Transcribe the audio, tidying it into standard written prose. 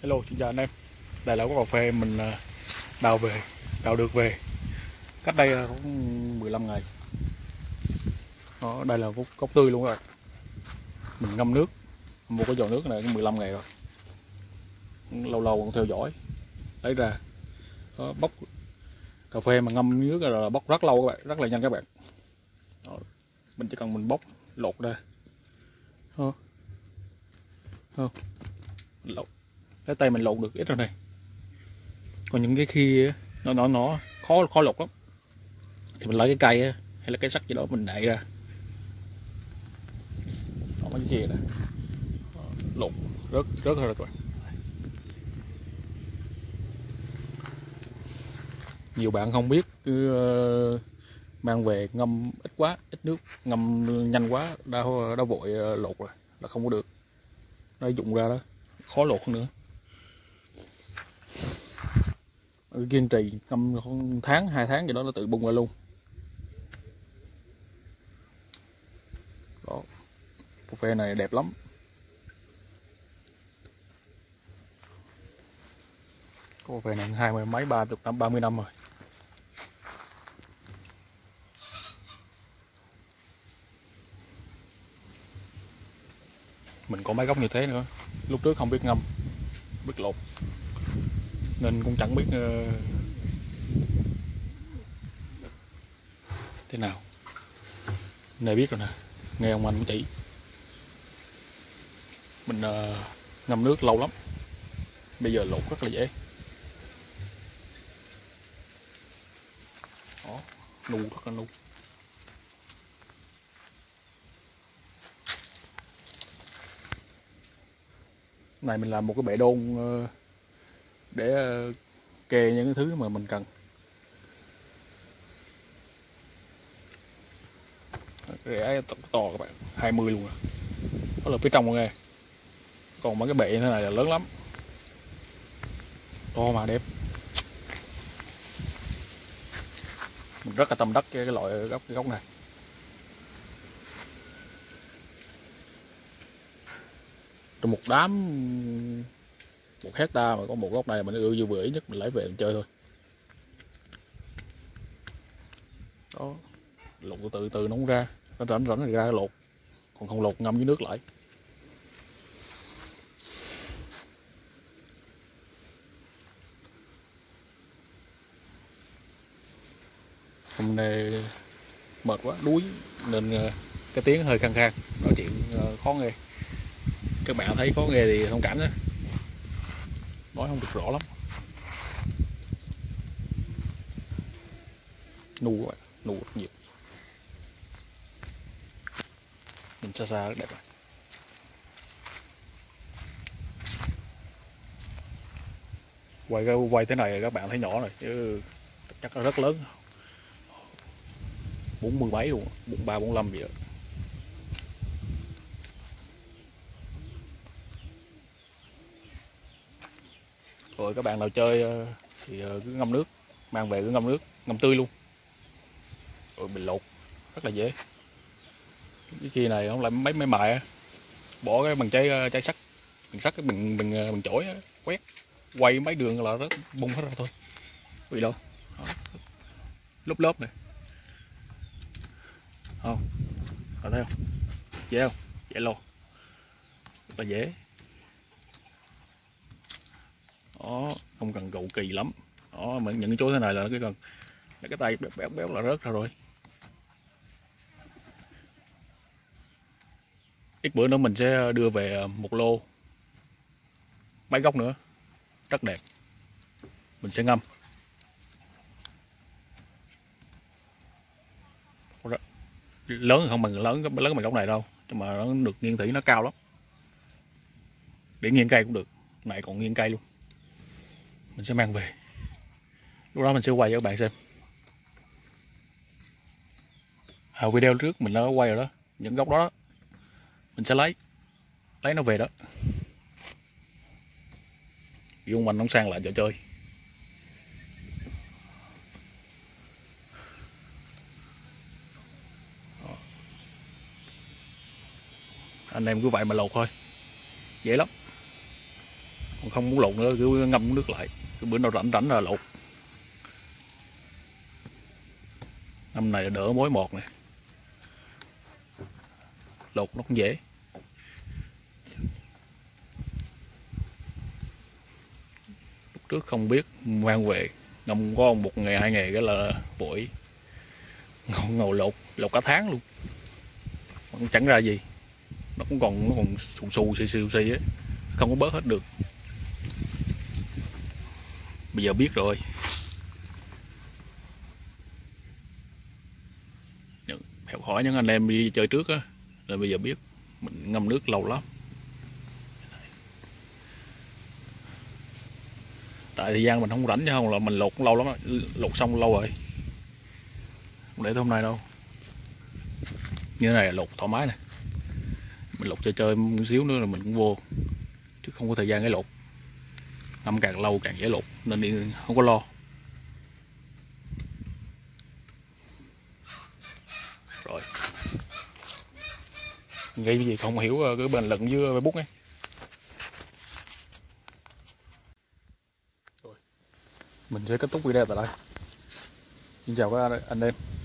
Hello, xin chào anh em. Đây là quán cà phê mình đào về, đào được về cách đây cũng 15 ngày. Đó, đây là gốc tươi luôn rồi. Mình ngâm nước, mua cái giò nước này cũng 15 ngày rồi. Lâu lâu còn theo dõi, lấy ra. Đó, bóc cà phê mà ngâm nước là bóc rất lâu các bạn, rất là nhanh các bạn. Đó, mình chỉ cần mình bóc lột ra. Đó. Đó. Lột. Cái tay mình lột được ít rồi này. Còn những cái khi nó khó lột lắm thì mình lấy cái cây hay là cái sắt gì đó mình đậy ra. Đó, mấy cái kia nè lột rớt rớt rồi các bạn. Nhiều bạn không biết cứ mang về ngâm ít quá, ít nước, ngâm nhanh quá đã vội lột rồi là không có được, nó dụng ra đó khó lột hơn nữa. Kiên trì ngâm tháng 2 tháng gì đó nó tự bung ra luôn. Đó, cà phê này đẹp lắm. Cà phê này 20 mấy 30 năm rồi. Mình có mấy gốc như thế nữa, lúc trước không biết ngâm, biết lột nên cũng chẳng biết thế nào. Này biết rồi nè, nghe ông anh cũng chỉ. Mình ngâm nước lâu lắm, bây giờ lột rất là dễ. Đó, nu rất là nu. Này mình làm một cái bệ đôn để kê những cái thứ mà mình cần. Rễ to các bạn, 20 luôn à. Đó là phía trong nghe. Còn mấy cái bệ như thế này là lớn lắm, to mà đẹp. Mình rất là tâm đắc cái loại cái gốc này. Trong một đám 1 hecta mà có một gốc này mình ưa như vừa ý nhất, mình lấy về mình chơi thôi. Đó, lột từ từ nó không ra, nó rảnh rảnh thì ra lột, còn không lột ngâm với nước lại. Hôm nay mệt quá, đuối nên cái tiếng hơi khang khang, nói chuyện khó nghe. Các bạn thấy khó nghe thì thông cảm nhé, nói không được rõ lắm. Nu các bạn, nu rất nhiều. Nhìn xa xa rất đẹp rồi. Quay thế này các bạn thấy nhỏ rồi chứ chắc là rất lớn, 47 luôn, 43 45 vậy đó. Rồi các bạn nào chơi thì cứ ngâm nước, mang về cứ ngâm nước, ngâm tươi luôn rồi mình lột rất là dễ. Cái kia này không lại mấy mài bỏ cái bằng chai sắt, cái bằng chổi quét quay mấy đường là rất bung hết ra thôi, vì đâu. Đó, lớp này không, bạn thấy không, dễ không, dễ luôn, rất là dễ. Đó, không cần cầu kỳ lắm. Đó, mà những cái chỗ thế này là cái cần cái tay béo là rớt ra rồi. Ít bữa nữa mình sẽ đưa về một lô mấy gốc nữa rất đẹp, mình sẽ ngâm. Lớn không bằng lớn bằng gốc này đâu, nhưng mà nó được nghiêng thủy nó cao lắm, để nghiêng cây cũng được, này còn nghiêng cây luôn. Mình sẽ mang về, lúc đó mình sẽ quay cho các bạn xem. Video trước mình đã quay rồi đó, những gốc đó, mình sẽ lấy nó về đó, dùng mình nông sang lại cho chơi. Anh em cứ vậy mà lột thôi, dễ lắm. còn không muốn lột nữa cứ ngâm nước lại, cứ bữa nào rảnh rảnh là lột. Năm này đỡ mối mọt này, lột nó cũng dễ. Lúc trước không biết mang về ngâm có một ngày 2 ngày cái là vội ngồi lột cả tháng luôn, cũng chẳng ra gì, nó còn xù xì á, không có bớt hết được. Bây giờ biết rồi, học hỏi những anh em đi chơi trước á, rồi bây giờ biết mình ngâm nước lâu lắm. Tại thời gian mình không rảnh, chứ không là mình lột cũng lâu lắm, lột xong lâu rồi, không để tới hôm nay đâu. Như thế này là lột thoải mái nè, mình lột chơi một xíu nữa là mình cũng vô, chứ không có thời gian để lột. Ngâm càng lâu càng dễ lột nên đi không có lo. Rồi gây cái gì không hiểu cái bình luận dưới Facebook ấy. Rồi mình sẽ kết thúc video tại đây. Xin chào các anh em.